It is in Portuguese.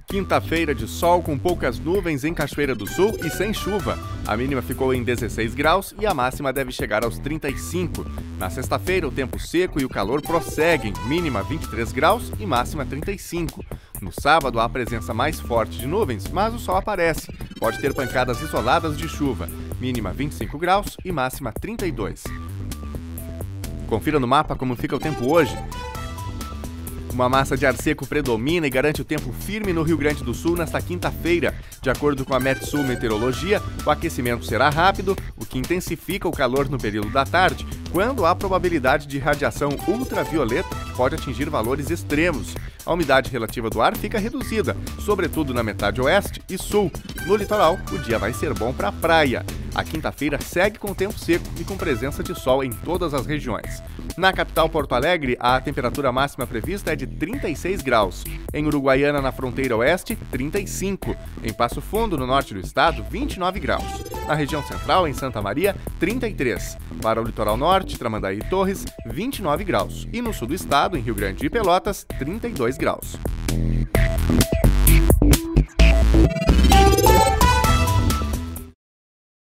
Quinta-feira de sol com poucas nuvens em Cachoeira do Sul e sem chuva. A mínima ficou em 16 graus e a máxima deve chegar aos 35. Na sexta-feira, o tempo seco e o calor prosseguem, mínima 23 graus e máxima 35. No sábado, há a presença mais forte de nuvens, mas o sol aparece. Pode ter pancadas isoladas de chuva, mínima 25 graus e máxima 32. Confira no mapa como fica o tempo hoje. Uma massa de ar seco predomina e garante o tempo firme no Rio Grande do Sul nesta quinta-feira. De acordo com a Metsul Meteorologia, o aquecimento será rápido, o que intensifica o calor no período da tarde, quando há probabilidade de radiação ultravioleta que pode atingir valores extremos. A umidade relativa do ar fica reduzida, sobretudo na metade oeste e sul. No litoral, o dia vai ser bom para a praia. A quinta-feira segue com tempo seco e com presença de sol em todas as regiões. Na capital Porto Alegre, a temperatura máxima prevista é de 36 graus. Em Uruguaiana, na fronteira oeste, 35. Em Passo Fundo, no norte do estado, 29 graus. Na região central, em Santa Maria, 33. Para o litoral norte, Tramandaí e Torres, 29 graus. E no sul do estado, em Rio Grande e Pelotas, 32 graus.